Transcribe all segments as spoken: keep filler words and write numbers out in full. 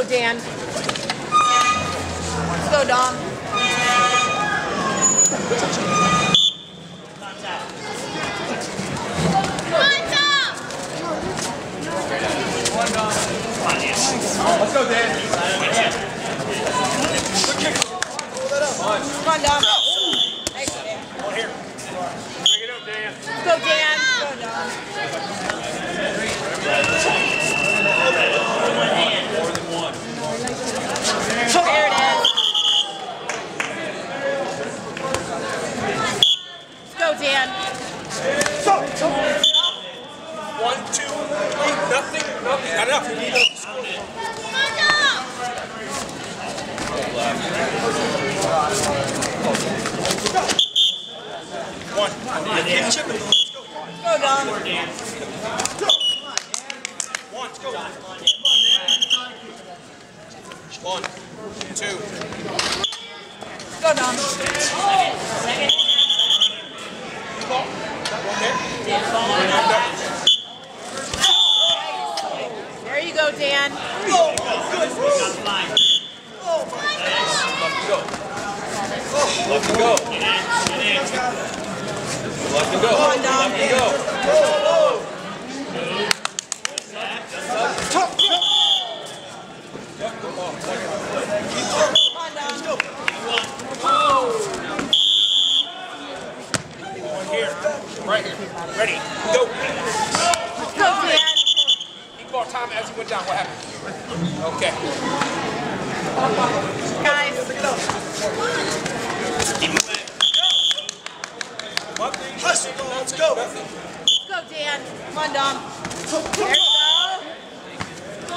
go, Dan. Let's go, Dom. Let's go, Dan. Come on, Dom. Nice, Dan. One here. Bring it up, Dan. Let's go, Dan. Let's go, Dom. More than one. There it is. Let's go, Dan. One, two, three, nothing, nothing. Not enough. You need to score. One. Keep chipping. Let's go. Go, Dom. One, let's go. One, two. Go, Dom. There you go, Dan. Oh, good. Oh, my gosh. Left to go. Left to go. Left to go. Come on, Dom. Left to go. Come on, Dom. One here. Right here. Ready. Go. Let's go, Dan. Equal time as he went down. What happened? Okay. Guys. Hustle. Let's go. Let's go, Dan. Come on, Dom. There you go.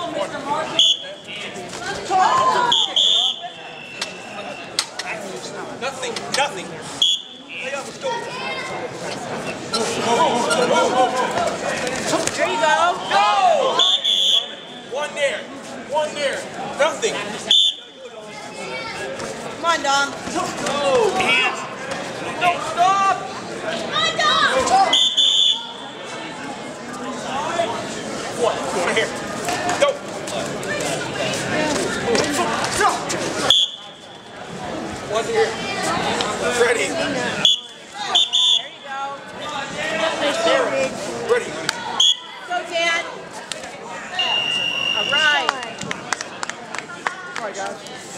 Nothing. Nothing. Let's go. There you go. Go! One there. One there. Nothing. Come on, Dom. Go. Hands. Don't stop. Come on, Dom. One. One here. Go. One here. Ready. There you go. Ready. Go, Dan. All right. All right, guys.